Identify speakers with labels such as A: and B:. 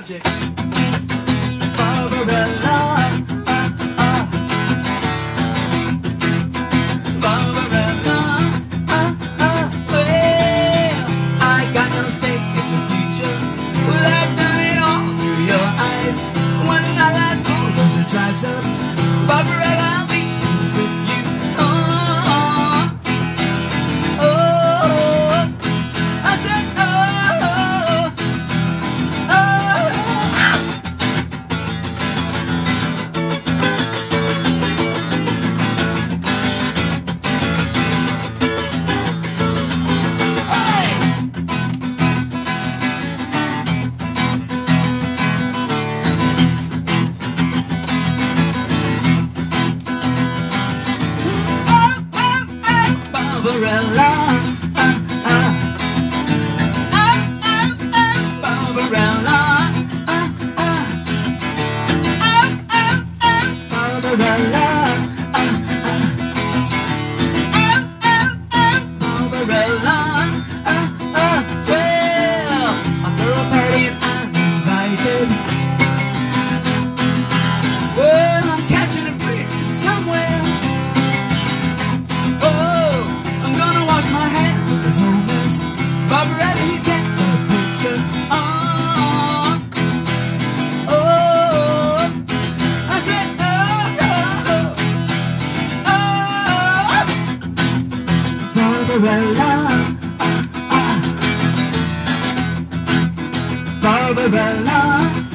A: subject. Barbarella, Barbarella, well, I got no stake in the future. Well, I've done it all through your eyes. When that last bulldozer drives up, Barbarella, I'll be with you. I said, Barbarella, Barbarella, Barbarella, Barbarella. Well, I'll throw a party and I'm invited. Well, I'm catching a breeze somewhere. My hands with his homeless. Barbarella, you get the picture. I said, Barbarella, Barbarella.